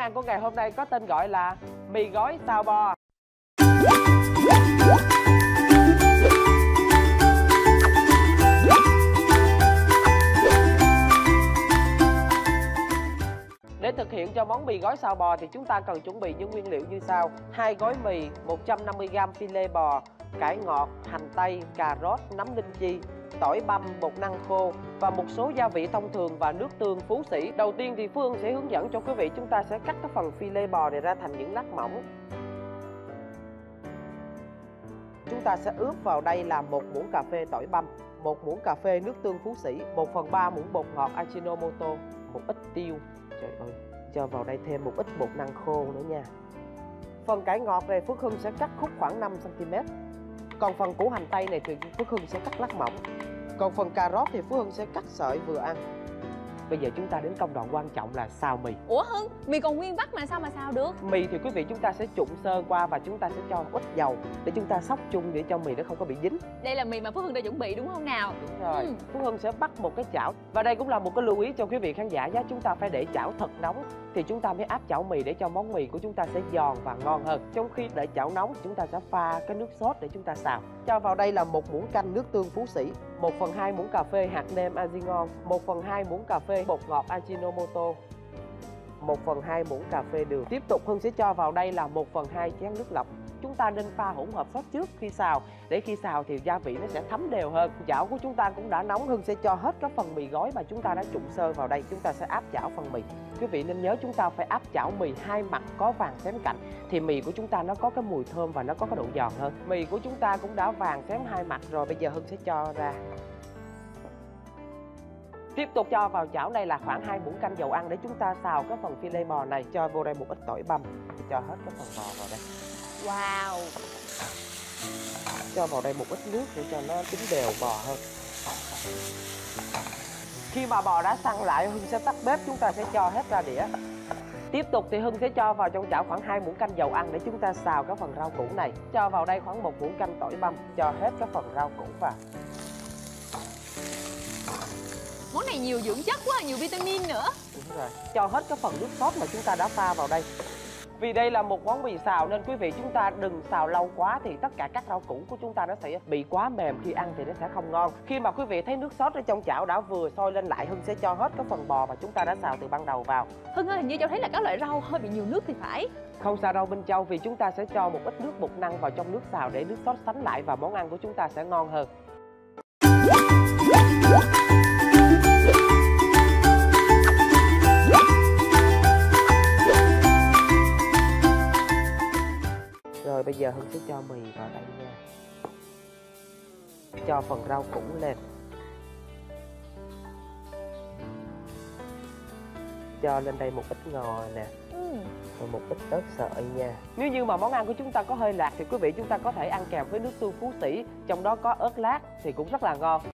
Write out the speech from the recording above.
ăn của ngày hôm nay có tên gọi là mì gói xào bò. Để thực hiện cho món mì gói xào bò thì chúng ta cần chuẩn bị những nguyên liệu như sau: 2 gói mì, 150g phi lê bò, cải ngọt, hành tây, cà rốt, nấm linh chi, tỏi băm, bột năng khô và một số gia vị thông thường và nước tương Phú Sĩ. Đầu tiên thì Phương sẽ hướng dẫn cho quý vị chúng ta sẽ cắt cái phần phi lê bò này ra thành những lát mỏng. Chúng ta sẽ ướp vào đây là 1 muỗng cà phê tỏi băm, 1 muỗng cà phê nước tương Phú Sĩ, 1/3 muỗng bột ngọt Ajinomoto, một ít tiêu. Trời ơi, cho vào đây thêm một ít bột năng khô nữa nha. Phần cải ngọt này Phước Hưng sẽ cắt khúc khoảng 5cm. Còn phần củ hành tây này thì Phước Hưng sẽ cắt lát mỏng. Còn phần cà rốt thì Phước Hưng sẽ cắt sợi vừa ăn. Bây giờ chúng ta đến công đoạn quan trọng là xào mì. Ủa Hưng, mì còn nguyên vắt mà sao mà xào được? Mì thì quý vị chúng ta sẽ trụng sơ qua và chúng ta sẽ cho ít dầu để chúng ta xóc chung để cho mì nó không có bị dính. Đây là mì mà Phước Hưng đã chuẩn bị đúng không nào? Đúng rồi. Phước Hưng sẽ bắt một cái chảo. Và đây cũng là một cái lưu ý cho quý vị khán giả nhé. Chúng ta phải để chảo thật nóng thì chúng ta mới áp chảo mì để cho món mì của chúng ta sẽ giòn và ngon hơn. Trong khi để chảo nóng chúng ta sẽ pha cái nước sốt để chúng ta xào. Cho vào đây là 1 muỗng canh nước tương Phú Sĩ, 1/2 muỗng cà phê hạt nêm Azingon, 1/2 muỗng cà phê bột ngọt Ajinomoto, 1/2 muỗng cà phê đường. Tiếp tục Hưng sẽ cho vào đây là 1/2 chén nước lọc. Chúng ta nên pha hỗn hợp sốt trước khi xào để khi xào thì gia vị nó sẽ thấm đều hơn. Chảo của chúng ta cũng đã nóng, Hưng sẽ cho hết các phần mì gói mà chúng ta đã trụng sơ vào đây. Chúng ta sẽ áp chảo phần mì. Quý vị nên nhớ chúng ta phải áp chảo mì hai mặt có vàng xém cạnh thì mì của chúng ta nó có cái mùi thơm và nó có cái độ giòn hơn. Mì của chúng ta cũng đã vàng xém hai mặt rồi, bây giờ Hưng sẽ cho ra. Tiếp tục cho vào chảo đây là khoảng 2 muỗng canh dầu ăn để chúng ta xào cái phần phi lê bò này. Cho vô đây một ít tỏi băm, cho hết cái phần bò vào đây. Wow. Cho vào đây một ít nước để cho nó chín đều bò hơn. Khi mà bò đã săn lại, Hưng sẽ tắt bếp, chúng ta sẽ cho hết ra đĩa. Tiếp tục thì Hưng sẽ cho vào trong chảo khoảng 2 muỗng canh dầu ăn để chúng ta xào cái phần rau củ này. Cho vào đây khoảng 1 muỗng canh tỏi băm, cho hết cái phần rau củ vào. Món này nhiều dưỡng chất quá, nhiều vitamin nữa. Đúng rồi. Cho hết cái phần nước sốt mà chúng ta đã pha vào đây. Vì đây là một món mì xào nên quý vị chúng ta đừng xào lâu quá thì tất cả các rau củ của chúng ta nó sẽ bị quá mềm, khi ăn thì nó sẽ không ngon. Khi mà quý vị thấy nước sốt ở trong chảo đã vừa sôi lên lại, Hưng sẽ cho hết cái phần bò mà chúng ta đã xào từ ban đầu vào. Hưng ơi, hình như Châu thấy là các loại rau hơi bị nhiều nước thì phải. Không sao đâu Minh Châu, vì chúng ta sẽ cho một ít nước bột năng vào trong nước xào để nước sốt sánh lại và món ăn của chúng ta sẽ ngon hơn. Rồi bây giờ Hưng sẽ cho mì vào đây nha. Cho phần rau củ lên. Cho lên đây một ít ngò nè. Rồi một ít ớt sợi nha. Nếu như mà món ăn của chúng ta có hơi lạc thì quý vị chúng ta có thể ăn kèm với nước tương Phú Sĩ, trong đó có ớt lát thì cũng rất là ngon.